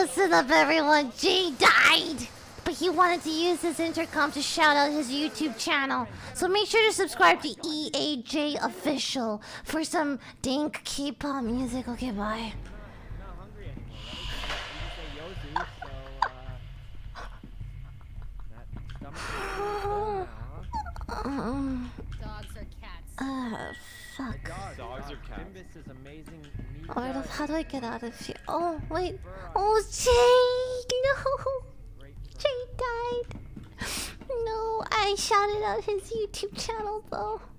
Listen up, everyone. Jay died, but he wanted to use this intercom to shout out his YouTube channel. So make sure to subscribe to EAJ Official for some dank K-pop music. Okay, bye. Dogs or cats? Fuck. Dogs or cats? How do I get out of here? Oh, wait. Oh, Jay! No! Jay died. No, I shouted out his YouTube channel, though.